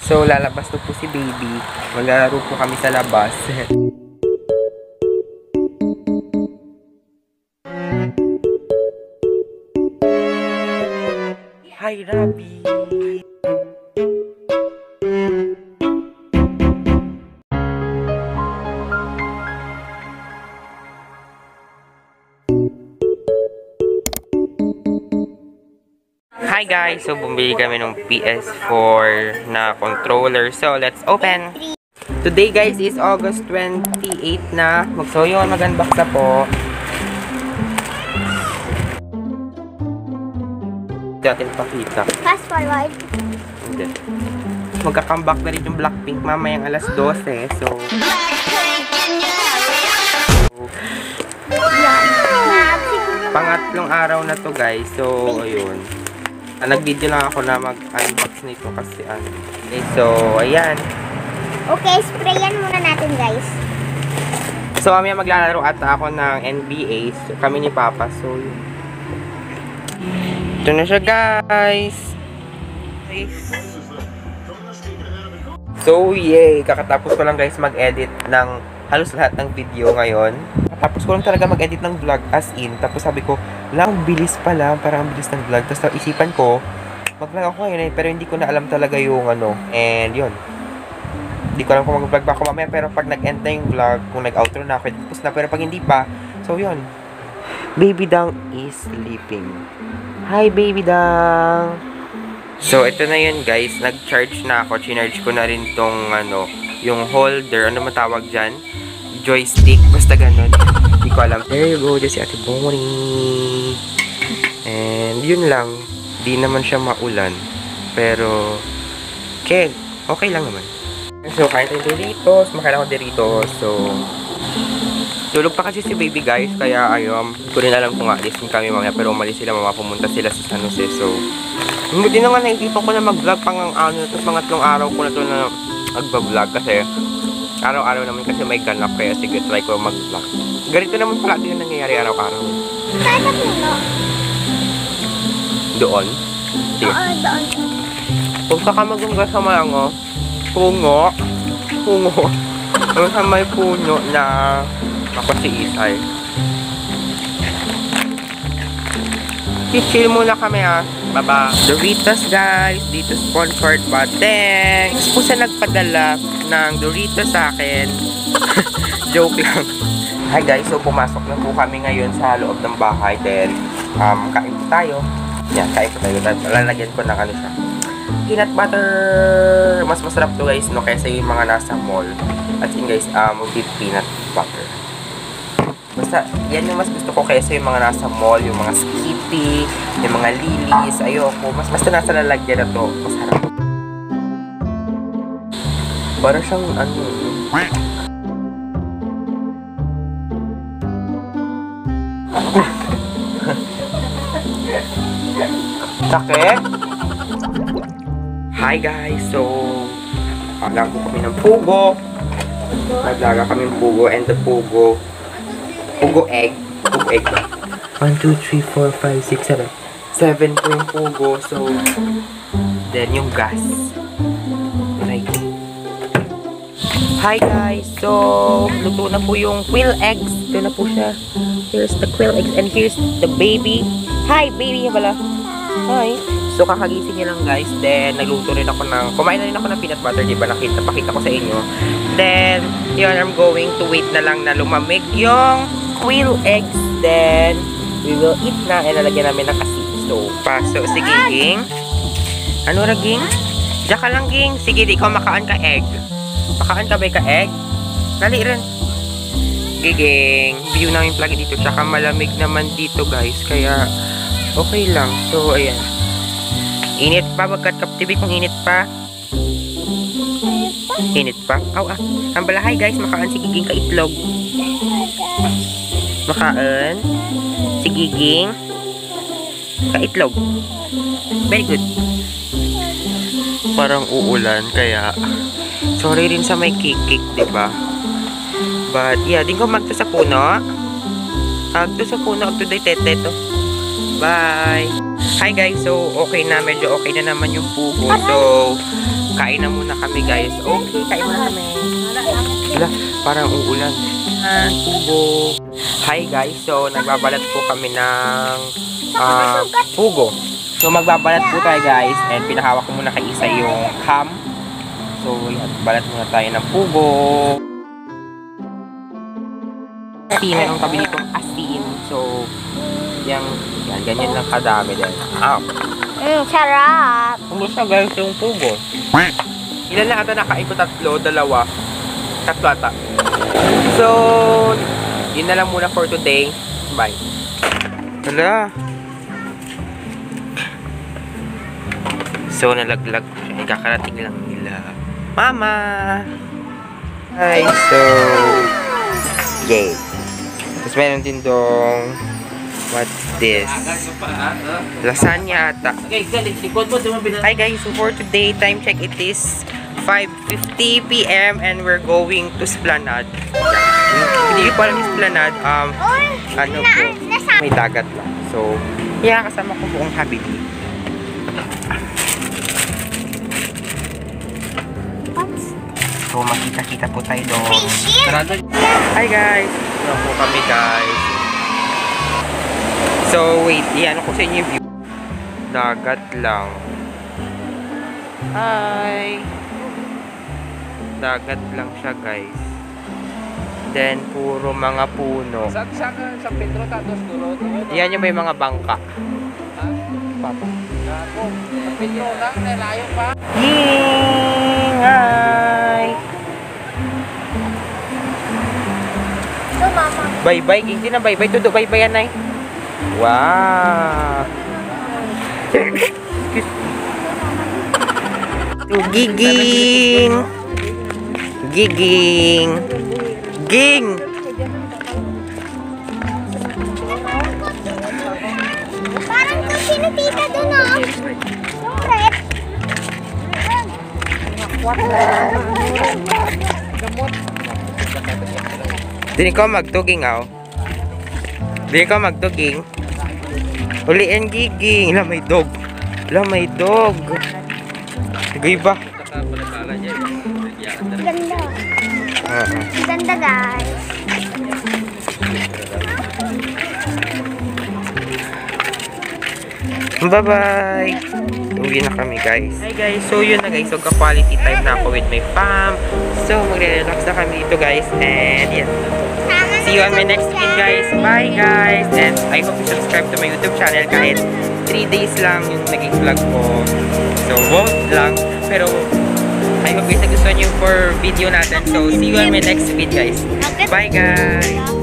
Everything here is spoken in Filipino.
So, lalabas na po si baby. Maglalaro po kami sa labas. Hi, Rabi! Hi guys! So, bumili kami ng PS4 na controller. So, let's open! Today guys is August 28 na. So, yun, mag-unbox na po. Hindi natin pakita. Fast forward. Hindi. Magka-comeback na rin yung Blackpink mamayang alas 12. So, pangatlong araw na to guys. So, ayun. Nag-video lang ako na mag-unbox nito kasi ano. Okay, so, ayan. Okay, sprayan muna natin guys. So, mamaya maglalaro ata ako ng NBA. So, kami ni Papa. So, yun. Ito na siya guys. So, yay. Kakatapos ko lang guys mag-edit ng halos lahat ng video ngayon. Tapos ko lang talaga mag-edit ng vlog as in. Tapos sabi ko, lang bilis pala, parang bilis ng vlog. Tapos isipan ko, mag-vlog ako ngayon eh, pero hindi ko na alam talaga yung ano. And yun. Hindi ko alam kung mag-vlog ba ako mamaya, pero pag nag-end na yung vlog, kung nag-outro na ako, tapos na. Pero pag hindi pa, so yun. Baby Dang is sleeping. Hi, Baby Dang! So, ito na yun guys. Nag-charge na ako. Chinarge ko na rin tong ano, yung holder. Ano matawag dyan? Joystick, basta ganun. Hindi ko alam. There you go, dyan si Ate Bonnie. And yun lang. Di naman siya maulan. Pero, okay lang naman. So, kain tayo Doritos. Makain ako Doritos. So, tulog pa kasi si baby guys. Kaya ayun, hindi ko rin alam kung aalisin kami mamaya. Pero umalis sila, pumunta sila sa San Jose. So, hindi na nga naisipan ko na mag-vlog pang ano. Tapos pangatlong araw ko na to na mag-vlog kasi araw-araw naman kasi may ganap, kaya sige, try ko mag-vlog. Ganito naman pala din yung nangyayari araw-araw. Saan na puno? Doon? Sige. Oo, doon. Kung saka magungga sa malango, pungo. Kung sa may puno na ako si Isay. Chill muna kami ha. Baba. Doritos guys. Dito sponsored pa. Thanks po sa nagpadala ng Doritos sa akin. Joke lang. Hi guys. So pumasok na po kami ngayon sa loob ng bahay. Then kain po tayo. Yan, kain po tayo. Lalagyan ko ng ano siya. Peanut butter. Mas masarap to guys no kaysa yung mga nasa mall. At yun guys, with peanut butter. Basta, yan yung mas gusto ko kaysa yung mga nasa mall, yung mga Skippy, yung mga Lilis, ayoko. Basta nasa lalagyan na to, masarap. Para siyang, ano, sakit? Hi guys, so, paglaga kami ng pugo. Naglaga kami ng pugo and the pugo egg. 1, 2, 3, 4, 5, 6, 7. 7 po yung pugo. So, then yung gas. Right. Hi guys! So, luto na po yung quail eggs. Ito na po siya. Here's the quail eggs and here's the baby. Hi! Baby niya pala. Hi! So, kakagising niya lang guys. Then, nagluto rin ako kumain na rin ako ng peanut butter. Diba? Pakita ko sa inyo. Then, yun, I'm going to wait na lang na lumamig yung quail eggs. Then, we will eat na. And lalagyan namin ng asin. So, paso. Sige, Ging. Ano ra, Ging? Diyan ka lang, Ging. Sige, di ikaw makaan ka egg. Makaan ka ba ka egg? Dali rin. Giging. View namin plug dito. Tsaka malamig naman dito, guys. Kaya, okay lang. So, ayan. Init pa. Wagkat kaptibi kung init pa. Init pa? Aw, ang balahay, guys. Makaan si Giging ka itlog. Makaan si Giging ka itlog. Very good. Parang uulan, kaya sorry rin sa may kikik, diba? But, yeah, din ko magto sa puno. Agto sa puno, agto day teto. Bye! Hi guys, so okay na, medyo okay na naman yung pugo. So, kain na muna kami guys. Okay, kain muna kami. Wala, parang uulan. Pugo. Hi guys, so nagbabalat po kami ng pugo. So magbabalat po tayo guys, and pinahawak ko muna kay Isa yung ham. So yan, balat muna tayo ng pugo. Asin, ang tabi nito asin. So yan, ganyan lang kadami din. Sarap. Kumusta guys yung pugo? Ilan na ata nakain ko? 3, 2. 3 ata. So, yun na lang muna for today. Bye. Hala. So, nalaglag. Kakarating lang nila. Mama! Hi. So, yay. Tapos meron din dong what's this? Lasagna ata. Hi guys, so for today, time check, it is 5:50 PM and we're going to Esplanade. Hindi ko alam yung Esplanade, ano po, may dagat lang. So, yeah, kasama ko buong habili. So, makita-kita po tayo doon. Hi guys! Ano po kami guys? So, wait, iyan ko sa inyo yung view. Dagat lang. Hi! Dagat lang siya guys. Then, puro mga puno. Sa Pedro, tapos dulo. Yan yung may mga bangka. Papa. Ako, sa Pedro lang, nalayo pa. Ying! Hi! So, mama. Bye-bye, hindi na bye-bye. Tudo, bye-bye yan, Nay. Wow! Giging! Giging! Ging! Parang kung sino tita dun, oh. Yung red. Dini ko magtuging, aw. Dini ko magtuging. Uliin giging. La, may dog. La, may dog. Gay ba? Ganda. Ganda, guys. Bye-bye! Uwi na kami, guys. Hi, guys. So, yun na, guys. So, ka-quality time na ako with my fam. So, magre-relax na kami dito, guys. And, yeah. See you on my next video, guys. Bye, guys. And, I hope you subscribe to my YouTube channel kahit 3 days lang yung naging vlog ko. So, won't lang. Pero, I hope guys nagustuhan yung for video natin. So, see you on my next video, guys. Bye, guys.